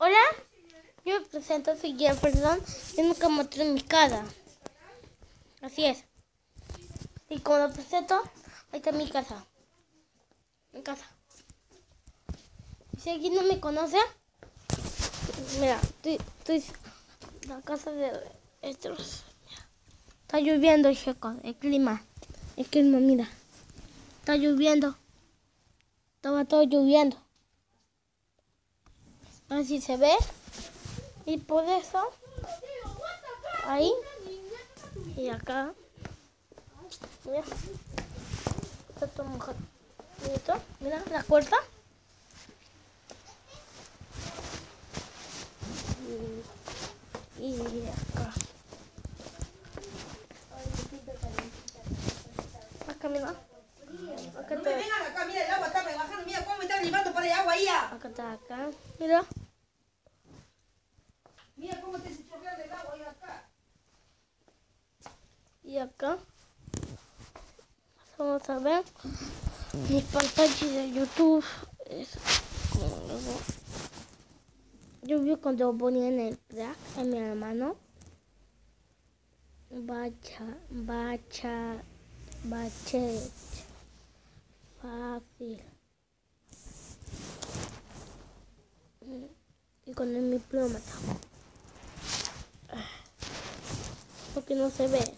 Hola, yo me presento, soy Jefferson. Yo nunca mostré mi cara. Así es. Y como lo presento, ahí está mi casa. Mi casa. Si alguien no me conoce, mira, estoy en la casa de estos. Está lloviendo, chicos, el clima, mira. Está lloviendo. Estaba todo lloviendo. A ver si se ve. Y por eso, ahí y acá, mira, está todo mojado. Mira esto, mira la puerta. Y acá. Acá, mira. Acá No me vengan acá, mira, el agua está rebajando, mira cómo me están llevando por el agua ahí. Acá está, acá. Mira. Mira cómo te chorrea el agua ahí acá. Y acá. Vamos a ver mi pantalla de YouTube. Yo vi cuando ponía en el track a mi hermano. Bachet. Fácil. Y con mi pluma. Porque no se ve.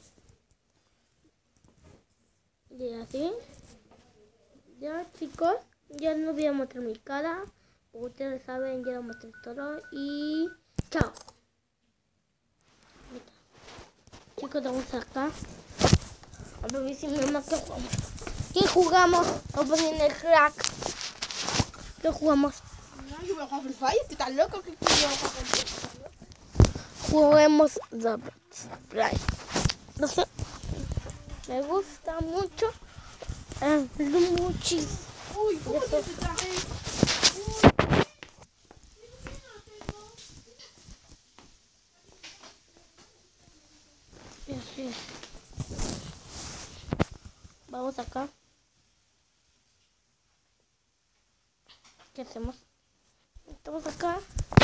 Y así. Ya, chicos. Ya no voy a mostrar mi cara. Ustedes saben, ya lo mostré todo. Y chao. Chicos, vamos acá. A ver si mi mamá que jugamos. ¿Qué jugamos? Lo poní en el crack. ¿Qué jugamos? No, yo voy a jugar Free Fire, ¿tú estás loco? ¿Qué yo voy a jugar Free Fire? Juguemos Roberts Play. No sé. Me gusta mucho. Muchísimo. Uy, ¿cómo te traje? Y así. Vamos acá. ¿Qué hacemos? Estamos acá.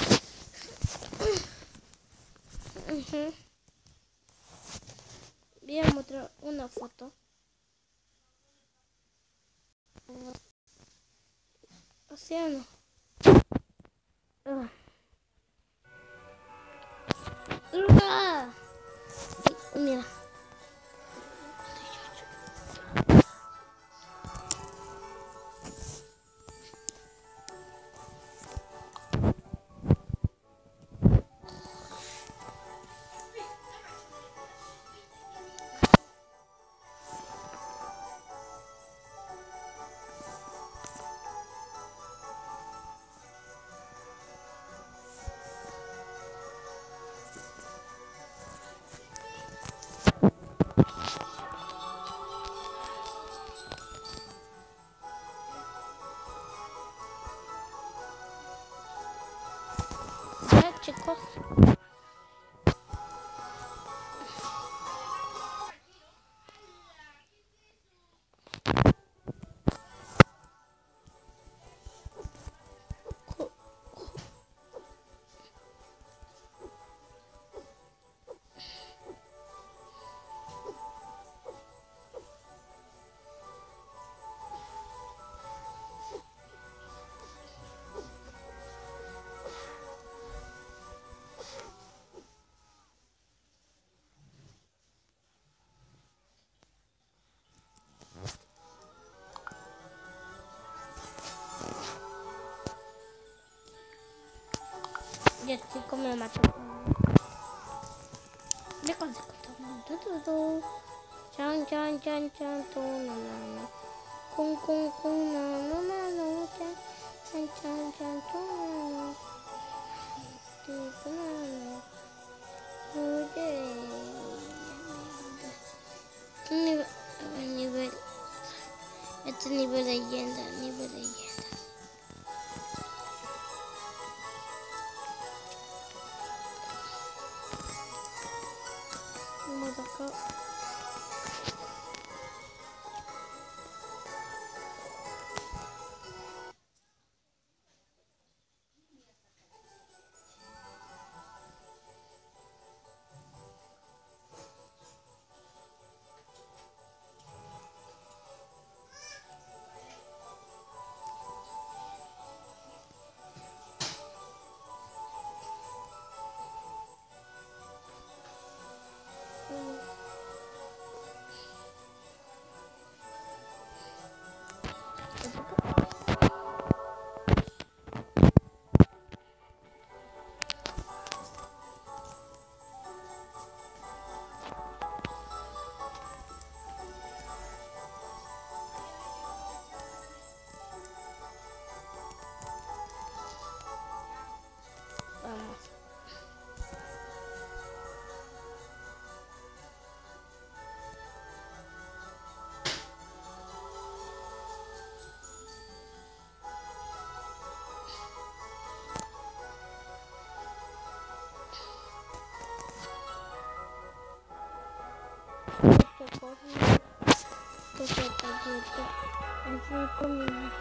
Voy a mostrar una foto. Océano. Mira. Ya, chicos. Ya, chicos, me mató. Ya conseguí todo. Chan, chan, chan, chan, tu, na, na, na. Kung, kung, kung, na, na, na, na, chan, chan, chan, chan, tu, na, na. Ti, tu, na, na. Oye. Nivel. Este nivel leyenda, Vamos acá. Esta cosa, esta galleta, así con mi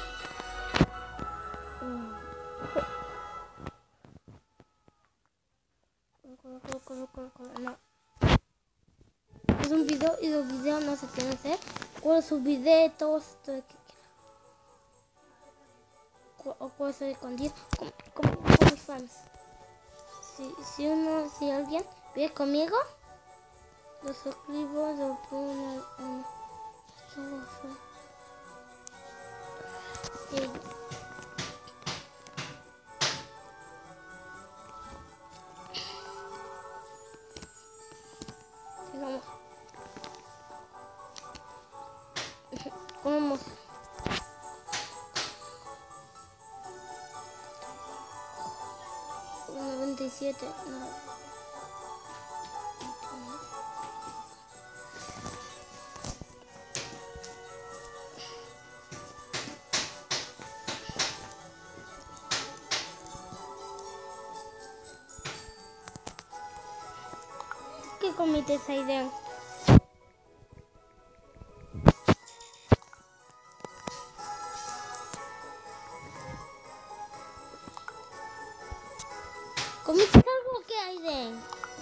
no. Es un video y los videos no se quieren hacer. Puedo subir de todos esto que quiera. O puedo ser escondido como mis fans. Si alguien vive conmigo, lo suscribo, lo pongo en sigamos. Comemos. Una 27. No. ¿Qué comiste esa idea? ¿Comiste algo que hay de?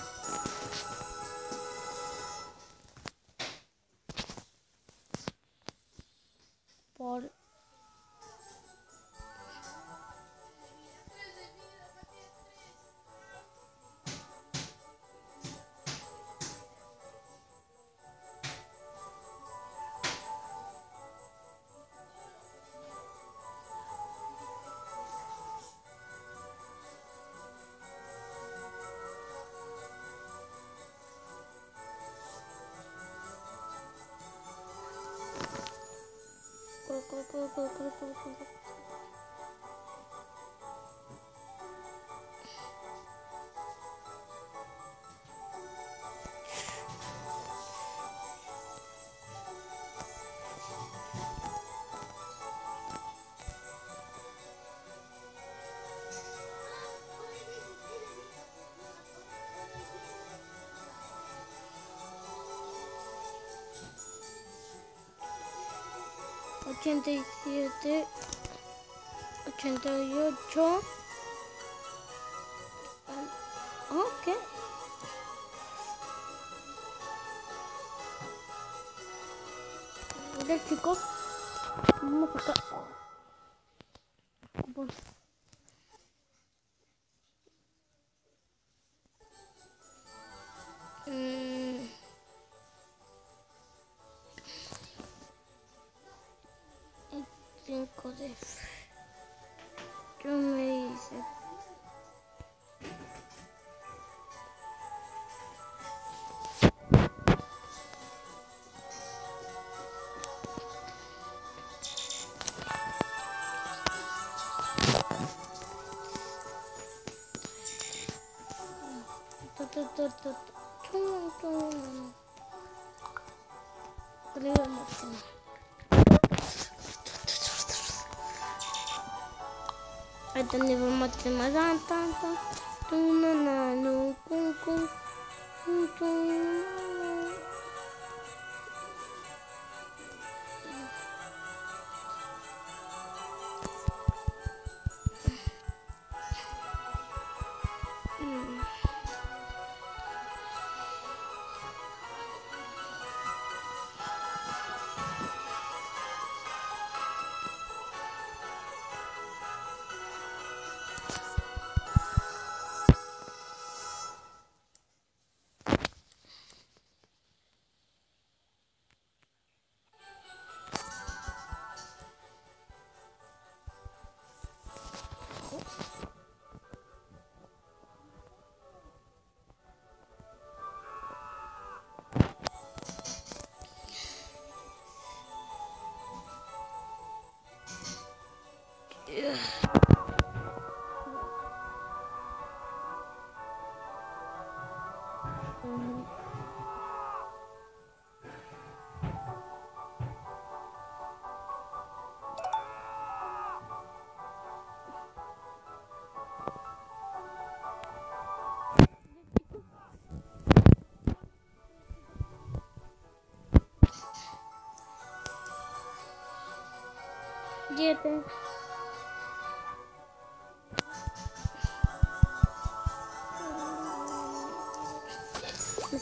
Por... ochenta y siete, 88. ¿Qué? Mira, chicos, vamos acá. El 5 de... Yo me hice... Ahí tenemos más temas,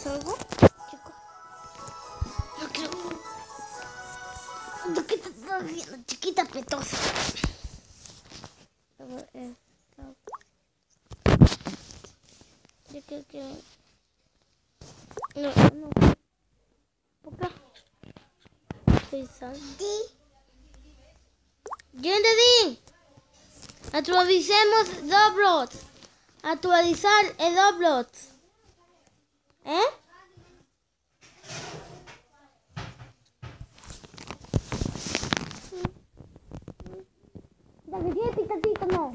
algo, chicos? No quiero. ¿Qué te estás haciendo, chiquita petosa? A ver, yo creo que... No. ¿Por qué? ¡Yendedin! Actualicemos Roblox. Actualizar el Roblox. ¿Eh? La que tiene picadito, no.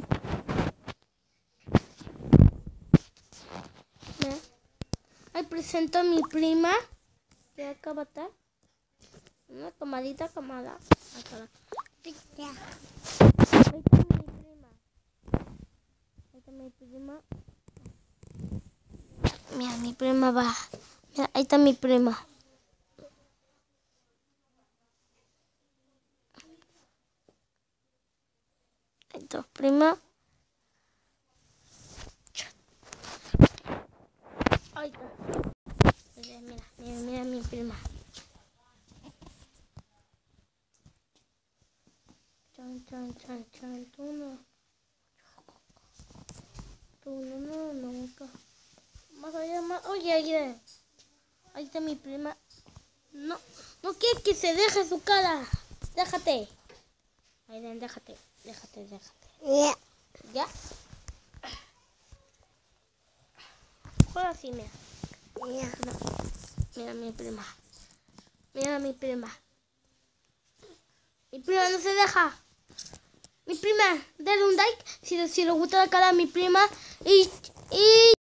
Ahí presento a mi prima. Que acaba de estar. Una tomadita camada. Ahí está mi prima. Mira, mi prima va. Mira, ahí está mi prima. Ahí está, prima. Ahí está. Mira mi prima. Chan, tú no. Más allá, más. Oye, ahí está mi prima. No quiere que se deje su cara. Déjate. Aiden, déjate. ¿Ya? Juega así, mira. Mira mi prima. Mi prima no se deja. Mi prima, dale un like si le gusta la cara a mi prima. Y